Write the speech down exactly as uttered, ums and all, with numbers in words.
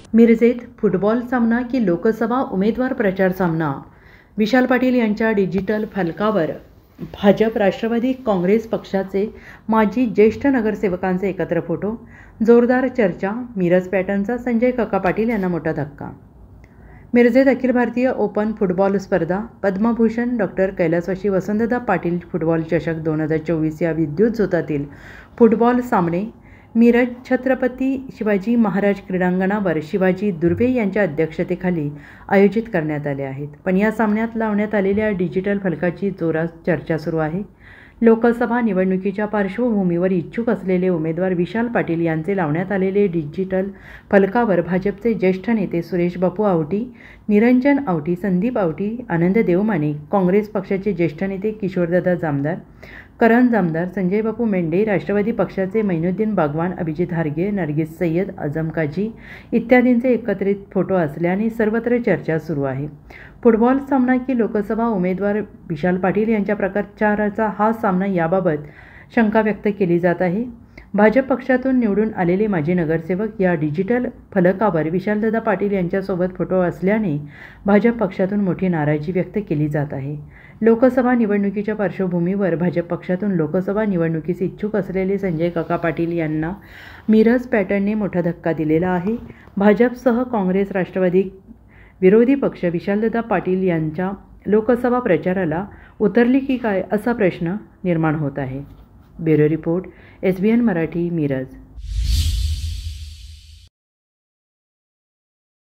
मिरजेत football सामना की लोकसभा उमेदवार प्रचार सामना? विशाल पाटील यांच्या डिजिटल फलकावर भाजप राष्ट्रवादी काँग्रेस पक्षाचे माजी ज्येष्ठ नगरसेवकांचे एकत्र फोटो. जोरदार चर्चा. मिरज पॅटर्नचा संजय काका पाटील यांना मोठा धक्का. मिरजेत अखिल भारतीय ओपन फुटबॉल स्पर्धा पद्मभूषण डॉक्टर कैलासवासी वसंतदादा पाटील फुटबॉल चषक दोन हजार चोवीस या विद्युत झोतातील फुटबॉल सामने मिरज छत्रपती शिवाजी महाराज क्रीडांगणावर शिवाजी दुर्वे यांच्या अध्यक्षतेखाली आयोजित करण्यात आले आहेत. पण या सामन्यात लावण्यात आलेल्या डिजिटल फलकाची जोरात चर्चा सुरू आहे. लोकसभा निवडणुकीच्या पार्श्वभूमीवर इच्छुक असलेले उमेदवार विशाल पाटील यांचे लावण्यात आलेले डिजिटल फलकावर भाजपचे ज्येष्ठ नेते सुरेश बापू आवटी, निरंजन आवटी, संदीप आवटी, आनंद देवमाने, काँग्रेस पक्षाचे ज्येष्ठ नेते किशोरदादा जामदार, करण जामदार, संजय बापू मेंढे, राष्ट्रवादी पक्षाचे मैनुद्दीन बागवान, अभिजित हारगे, नरगिस सय्यद, आझम काजी इत्यादींचे एकत्रित फोटो असल्याने सर्वत्र चर्चा सुरू आहे. फुटबॉल सामना की लोकसभा उमेदवार विशाल पाटील यांच्या प्रचाराचा हा सामना याबाबत शंका व्यक्त केली जात आहे. भाजप पक्षातून निवडून आलेले माजी नगरसेवक या डिजिटल फलकावर विशालदादा पाटील यांच्यासोबत फोटो असल्याने भाजप पक्षातून मोठी नाराजी व्यक्त केली जात आहे. लोकसभा निवडणुकीच्या पार्श्वभूमीवर भाजप पक्षातून लोकसभा निवडणुकीस इच्छुक असलेले संजय काका पाटील यांना मिरज पॅटर्नने मोठा धक्का दिलेला आहे. भाजपसह काँग्रेस, राष्ट्रवादी विरोधी पक्ष विशालदादा पाटील यांच्या लोकसभा प्रचाराला उतरली की काय असा प्रश्न निर्माण होत आहे. Bureau report, S B N Marathi, Miraj.